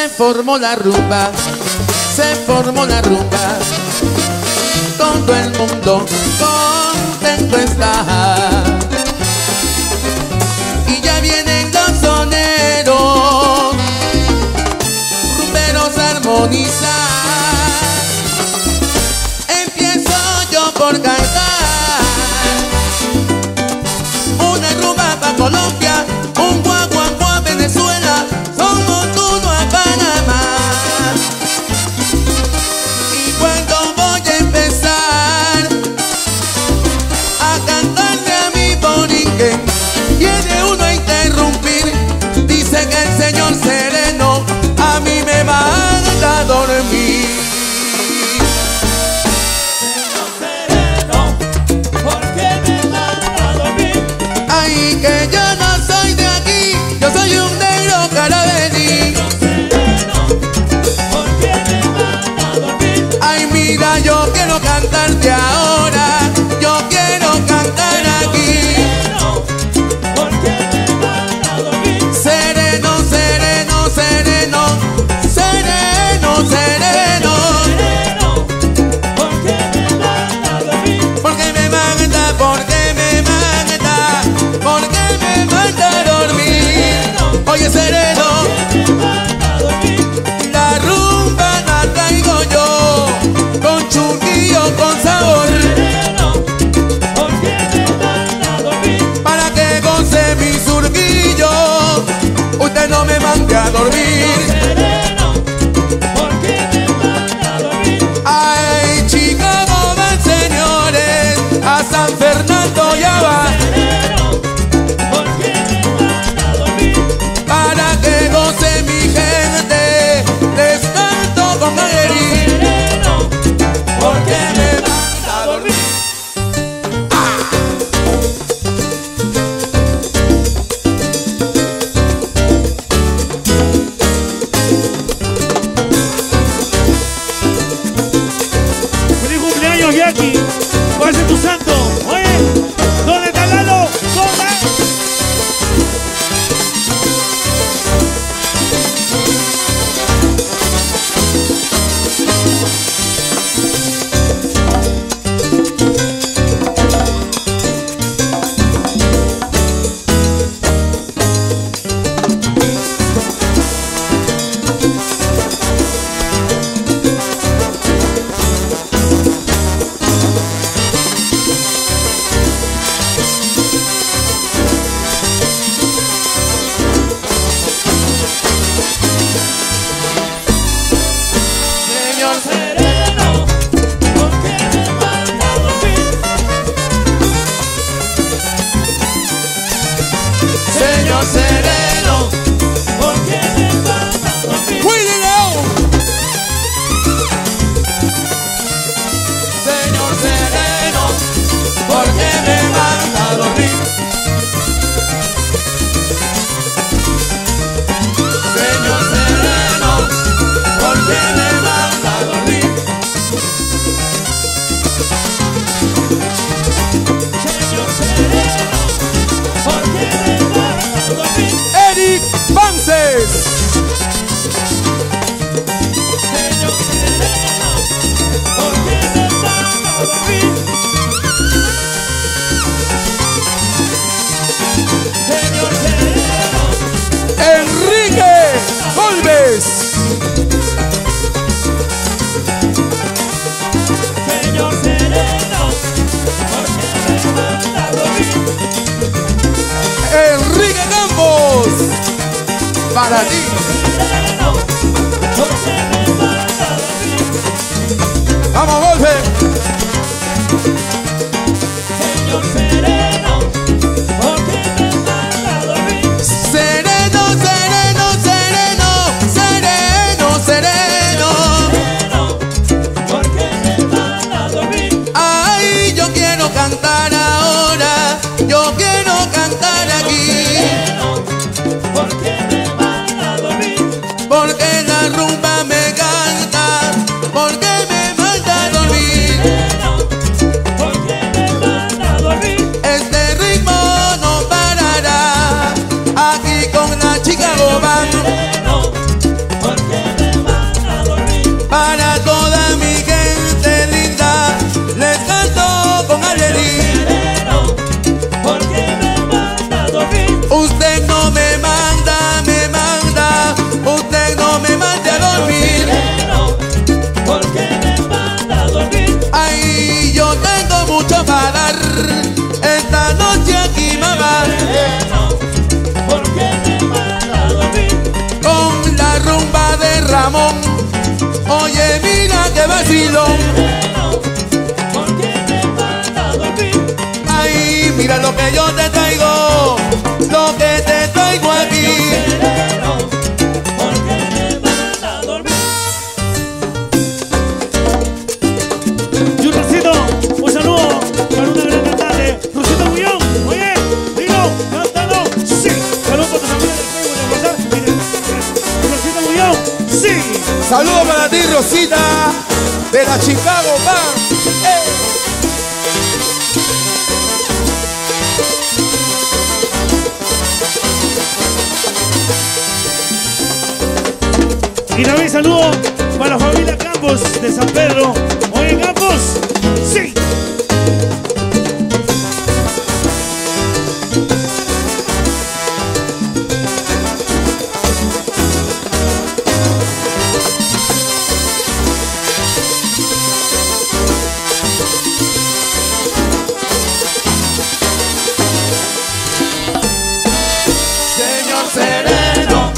se formó la rumba, se formó la rumba. Todo el mundo contento está. Y ya vienen los soneros, rumberos a armonizar. Empiezo yo por cantar una rumba pa' Colombia, un guaguancó a Venezuela, somos uno a Panamá. Y cuando voy a empezar a cantarle a mi borinquen, viene uno a interrumpir, dice que el señor sereno a mí me manda a dormir. Señor sereno, ¿por qué me manda a dormir? Ay, que yo no soy de aquí, yo soy un negro carabení. Señor sereno, ¿por qué me manda a dormir? Ay, mira, yo quiero cantarte ahora, yo quiero cantar aquí. Sereno, ¿por qué me manda a dormir? Sereno, sereno, sereno, sereno, sereno. Sereno, ¿por qué me manda a dormir? Porque me manda, porque me manda, porque me manda a dormir. Oye, sereno, Me manda a dormir. la rumba la traigo yo, con chunguillo, con sabor, Sereno, ¿por qué me manda a dormir? para que goce mi surquillo. Usted no me mande a dormir. Sereno, ¿por qué me manda a dormir? Ay, Chicago van, señores, a San Fernando ya va, Sereno, ¿por qué me manda a dormir? para que goce mi gente. Les canto con galería, Sereno, porque me manda a dormir. ¡Feliz cumpleaños, Jackie! ¿Cuál es tu santo? Oye, ¿dónde está Lalo? ¿Dónde? Señor, sereno, ¿por qué me manda a dormir? señor sereno, ¿Por qué me manda a dormir? Willy León. Señor sereno, ¿por qué me manda a dormir? Señor sereno, ¿por qué me manda a dormir? Señor sereno, ¿por qué me manda a dormir? Eric Vances. Señor sereno, ¿por qué me manda a dormir? Señor sereno, Enrique Golbes. señor sereno, ¿por qué me manda a dormir? Enrique Campos. Para ti. Sereno, ¿por qué me manda a dormir? Vamos, Golpe. Señor sereno, ¿por qué me manda a dormir? Sereno, sereno, sereno, sereno, sereno. Sereno, ¿por qué me manda a dormir? Ay, yo quiero cantar ahora, yo quiero cantar aquí, Sereno, ¿por qué me manda a dormir? porque la rumba me canta, porque me manda a dormir. Sereno, ¿por qué me manda a dormir? Este ritmo no parará, aquí con la chica Bobán. Sereno, ¿por qué mucho para dar esta noche aquí, mamá. ¿Por qué me manda a dormir? Con la rumba de Ramón. Oye, mira que vacilón. ¿Por qué me manda a dormir? Ay, mira lo que yo te traigo, lo que te traigo aquí. ¿Por qué me manda a dormir? Y un Rosito, un saludo para una gran cantante, Rosito Bullón. Oye, digo, cántalo, sí. Saludos para tus amigos del Facebook de WhatsApp. Miren, Rosito Bullón, sí. Saludos para ti, Rosita, de la Chicago Band. Y también saludo para la familia Campos de San Pedro. Oye, Campos, sí. Señor sereno,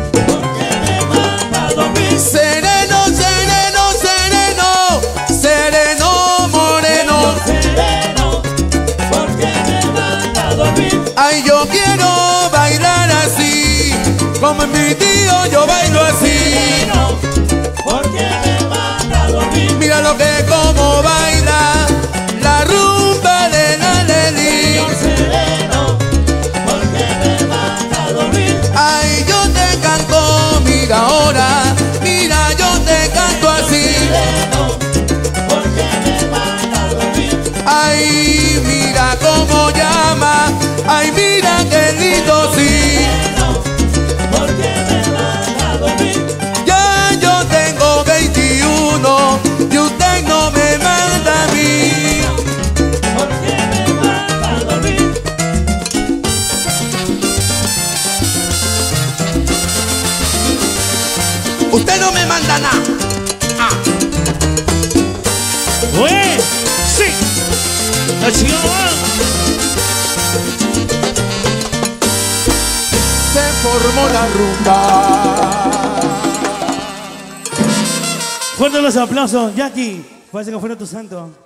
sereno, sereno, sereno, sereno moreno. ¿Por qué me manda a dormir? Ay, yo quiero bailar así, como mi tío yo bailo así. ¿Por qué me manda a dormir? Mira lo que como baila la rumba de la Leli. Sereno, ¿por qué me manda a dormir? Ay, yo te canto, mira ahora, mira yo te canto así. ¿Por qué me manda a dormir? Ay, mira cómo llama, ay, mira qué lindo sí. ¿Por qué me manda a dormir? Ya yo tengo 21 y usted no me manda a mí. ¿Por qué me manda a dormir? Usted no me manda nada. Oye, sí. La Chihuahua. Se formó la rumba. Fuerte los aplausos, Jackie. Parece que fuera tu santo.